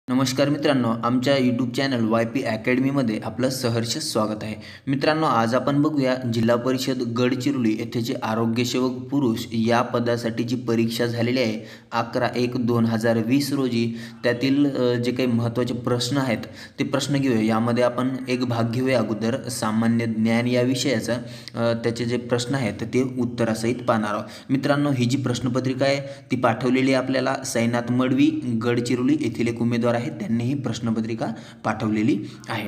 नमस्कार मित्रांनो, आमच्या यूट्यूब चॅनल YP अकॅडमीमध्ये आपलं सहर्ष स्वागत आहे. मित्रांनो, आज आपण बघूया जिल्हा परिषद गडचिरोली येथे जे आरोग्यसेवक पुरुष या पदासाठी जी परीक्षा झालेली आहे 11/1/2020 रोजी, त्यातील जे काही महत्त्वाचे प्रश्न आहेत ते प्रश्न घेऊया. यामध्ये आपण एक भाग घेऊया अगोदर सामान्य ज्ञान या विषयाचा. त्याचे जे प्रश्न आहेत ते उत्तरासहित पाहणार आहोत. मित्रांनो, ही जी प्रश्नपत्रिका आहे ती पाठवलेली आहे आपल्याला साईनाथ मडवी गडचिरोली येथील एक उमेदवार आहेत, त्यांनी ही प्रश्नपत्रिका पाठवलेली आहे.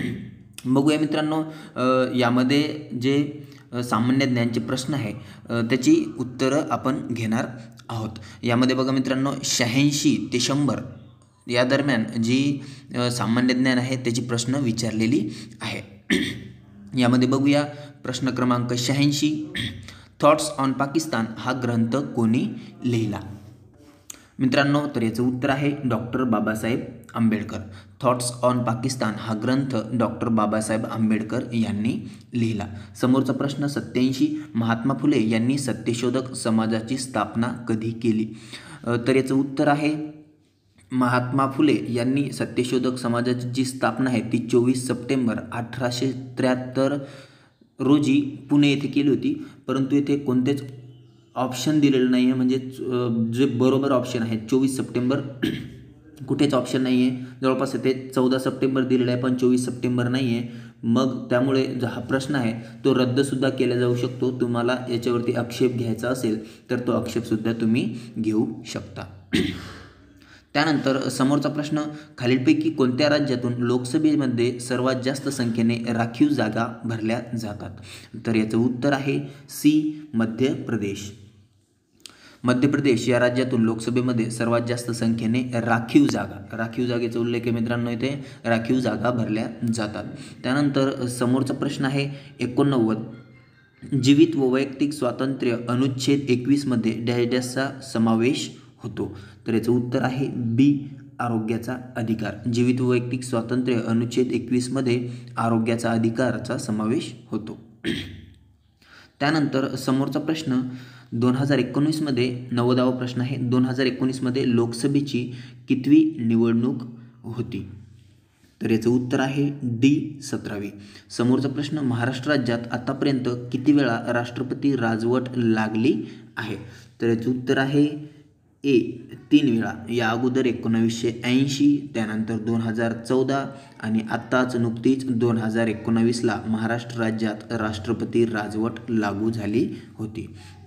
बघूया मित्रांनो, यामध्ये जे सामान्य ज्ञानचे प्रश्न आहे त्याची उत्तरं आपण घेणार आहोत. यामध्ये बघा मित्रांनो, 86 ते 100 या दरम्यान जी सामान्य ज्ञान आहे त्याची प्रश्न विचारलेली आहे. यामध्ये बघूया प्रश्न क्रमांक 86, थॉट्स ऑन पाकिस्तान हा ग्रंथ कोणी लिहिला? मित्रांनो, तर याचं उत्तर आहे doctor Babasaheb Ambedkar. Thoughts on Pakistan हा ग्रंथ डॉक्टर बाबासाहेब आंबेडकर यांनी लिहिला. समोरचा प्रश्न 87, महात्मा फुले यांनी सत्यशोधक समाजाची स्थापना कधी केली? तर याचं उत्तर आहे महात्मा फुले यांनी सत्यशोधक समाजाची जी स्थापना आहे ती 24 सप्टेंबर 1873 रोजी पुणे येथे केली होती. परंतु येथे कोणतेच ऑप्शन दिलेलं नाही आहे, म्हणजे जे बरोबर ऑप्शन आहे 24 सप्टेंबर कुठेच ऑप्शन नाही आहे. जवळपास ते 14 सप्टेंबर दिलेलं आहे पण 24 सप्टेंबर नाही आहे. मग त्यामुळे जो हा प्रश्न आहे तो रद्दसुद्धा केला जाऊ शकतो. तुम्हाला याच्यावरती आक्षेप घ्यायचा असेल तर तो आक्षेपसुद्धा तुम्ही घेऊ शकता. त्यानंतर समोरचा प्रश्न, खालीलपैकी कोणत्या राज्यातून लोकसभेमध्ये सर्वात जास्त संख्येने राखीव जागा भरल्या जातात? तर याचं उत्तर आहे सी, मध्य प्रदेश. मध्य प्रदेश या राज्यातून लोकसभेमध्ये सर्वात जास्त संख्येने राखीव जागेचा उल्लेख आहे मित्रांनो, इथे राखीव जागा भरल्या जातात. त्यानंतर समोरचा प्रश्न आहे 89, जीवित व वैयक्तिक स्वातंत्र्य अनुच्छेद 21 मध्ये डॅशचा समावेश होतो? तर याचं उत्तर आहे बी, आरोग्याचा अधिकार. जीवित व वैयक्तिक स्वातंत्र्य अनुच्छेद 21 मध्ये आरोग्याचा अधिकारचा समावेश होतो. त्यानंतर समोरचा प्रश्न 2019 मध्ये 90वा प्रश्न आहे, 2019 मध्ये लोकसभेची कितवी निवडणूक होती? तर याचं उत्तर आहे डी, 17वी. समोरचा प्रश्न, महाराष्ट्र राज्यात आतापर्यंत किती वेळा राष्ट्रपती राजवट लागली आहे? तर याचं उत्तर आहे ए, 3 वेळा. या अगोदर 1980, त्यानंतर 2014 आणि आत्ताच नुकतीच 2019ला महाराष्ट्र राज्यात राष्ट्रपती राजवट लागू झाली होती.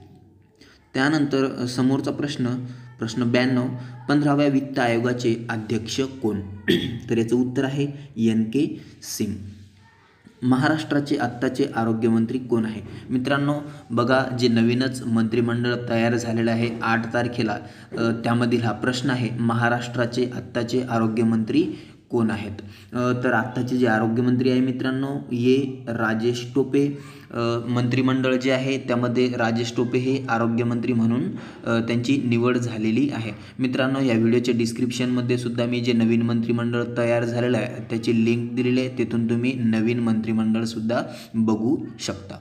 त्यानंतर समोरचा प्रश्न 92, 15व्या वित्त आयोगाचे अध्यक्ष कोण? तर याचं उत्तर आहे NK सिंग. महाराष्ट्राचे आत्ताचे आरोग्यमंत्री कोण आहे? मित्रांनो बघा, जे नवीनच मंत्रिमंडळ तयार झालेलं आहे 8 तारखेला, त्यामधील हा प्रश्न आहे, महाराष्ट्राचे आत्ताचे आरोग्यमंत्री कोण आहेत? तर आत्ताचे जे आरोग्यमंत्री आहे मित्रांनो, हे राजेश टोपे. मंत्रिमंडळ जे आहे त्यामध्ये राजेश टोपे हे आरोग्यमंत्री म्हणून त्यांची निवड झालेली आहे. मित्रांनो, या व्हिडिओच्या डिस्क्रिप्शनमध्ये सुद्धा मी जे नवीन मंत्रिमंडळ तयार झालेलं आहे त्याची लिंक दिलेली आहे, तिथून तुम्ही नवीन मंत्रिमंडळसुद्धा बघू शकता.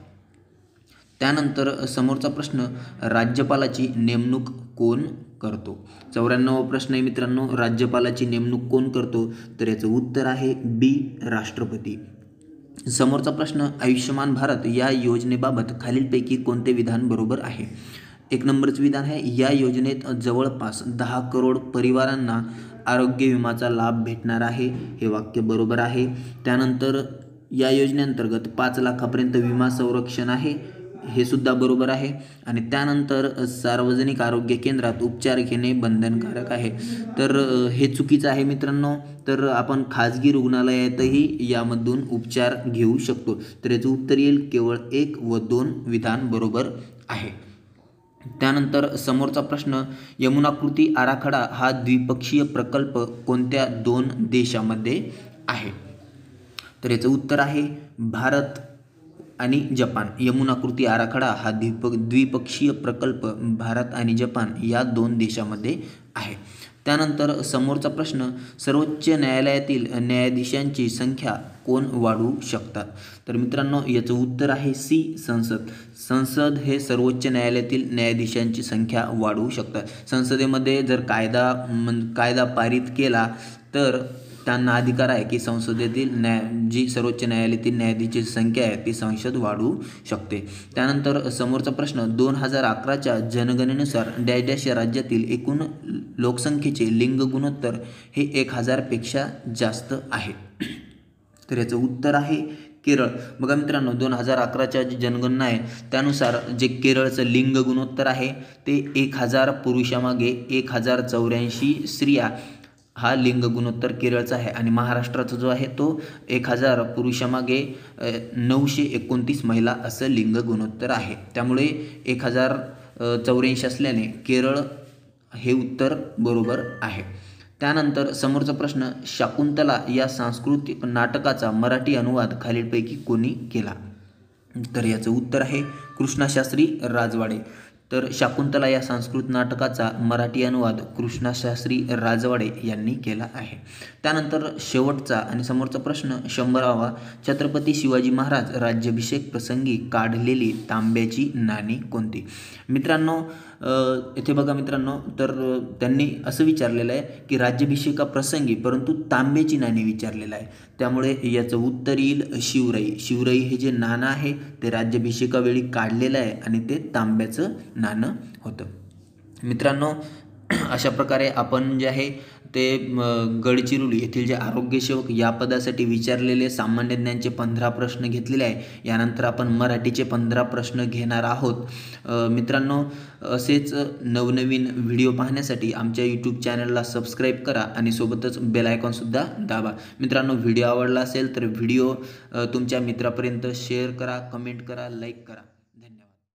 त्यानंतर समोरचा प्रश्न, राज्यपालाची नेमणूक कोण करतो? 94वा प्रश्न आहे मित्रांनो, राज्यपालाची नेमणूक कोण करतो? तर याचं उत्तर आहे बी, राष्ट्रपती. समोरचा प्रश्न, आयुष्यमान भारत या योजनेबाबत खालीलपैकी कोणते विधान बरोबर आहे? 1 नंबरचं विधान आहे, या योजनेत जवळपास 10 करोड परिवारांना आरोग्य विमाचा लाभ भेटणार आहे. हे वाक्य बरोबर आहे. त्यानंतर या योजनेअंतर्गत 5 लाखापर्यंत विमा संरक्षण आहे, हे सुद्धा बरोबर आहे. आणि त्यानंतर सार्वजनिक आरोग्य केंद्रात उपचार घेणे बंधनकारक आहे. तर हे चुकीचं आहे मित्रांनो. तर आपण खाजगी रुग्णालयातही यामधून उपचार घेऊ शकतो. तर याचं उत्तर येईल केवळ 1 व 2 विधान बरोबर आहे. त्यानंतर समोरचा प्रश्न, यमुना कृती आराखडा हा द्विपक्षीय प्रकल्प कोणत्या 2 देशामध्ये आहे? तर याचं उत्तर आहे भारत आणि जपान. यमुना कृती आराखडा हा द्विपक्षीय प्रकल्प भारत आणि जपान या 2 देशामध्ये आहे. त्यानंतर समोरचा प्रश्न, सर्वोच्च न्यायालयातील न्यायाधीशांची संख्या कोण वाढवू शकतात? तर मित्रांनो, याचं उत्तर आहे सी, संसद हे सर्वोच्च न्यायालयातील न्यायाधीशांची संख्या वाढवू शकतात. संसदेमध्ये जर कायदा पारित केला तर त्यांना अधिकार आहे की संसदेतील जी सर्वोच्च न्यायालयातील न्यायाधीशांची संख्या आहे ती संसद वाढवू शकते. त्यानंतर समोरचा प्रश्न 2011च्या जनगणनेनुसार डॅश डॅश या राज्यातील एकूण लोकसंख्येचे लिंग गुणोत्तर हे 1000पेक्षा जास्त आहे. तर याचं उत्तर आहे केरळ. बघा मित्रांनो, 2011च्या जी जनगणना आहे त्यानुसार जे केरळचं लिंग गुणोत्तर आहे ते 1000 पुरुषामागे 1084 स्त्रिया हा लिंग गुणोत्तर केरळचा आहे. आणि महाराष्ट्राचा जो आहे तो 1000 पुरुषामागे 929 महिला असं लिंग गुणोत्तर आहे. त्यामुळे 1084 असल्याने केरळ हे उत्तर बरोबर आहे. त्यानंतर समोरचा प्रश्न, शाकुंतला या सांस्कृतिक नाटकाचा मराठी अनुवाद खालीलपैकी कोणी केला? तर याचं उत्तर आहे कृष्णाशास्त्री राजवाडे. तर शाकुंतला या संस्कृत नाटकाचा मराठी अनुवाद कृष्णाशास्त्री राजवाडे यांनी केला आहे. त्यानंतर शेवटचा आणि समोरचा प्रश्न 100वा, छत्रपती शिवाजी महाराज राज्याभिषेक प्रसंगी काढलेली तांब्याची नाणी कोणती? मित्रांनो, इथे बघा मित्रांनो, तर त्यांनी असं विचारलेलं आहे की राज्याभिषेकाप्रसंगी, परंतु तांब्याची नाणी विचारलेलं आहे. त्यामुळे याचं उत्तर येईल शिवराई. शिवराई हे जे नाणं आहे ते राज्याभिषेकावेळी काढलेलं आहे आणि ते तांब्याचं नाणं होतं. मित्रांनो, अशा प्रकारे आपण जे आहे ते गडचिरोली येथील जे आरोग्यसेवक या पदासाठी विचारलेले सामान्य ज्ञानचे 15 प्रश्न घेतलेले आहे. यानंतर आपण मराठीचे 15 प्रश्न घेणार आहोत. मित्रांनो, असेच नवनवीन व्हिडिओ पाहण्यासाठी आमच्या यूट्यूब चॅनलला सबस्क्राईब करा आणि सोबतच बेल आयकॉनसुद्धा दाबा. मित्रांनो, व्हिडिओ आवडला असेल तर व्हिडिओ तुमच्या मित्रापर्यंत शेअर करा, कमेंट करा, लाईक करा.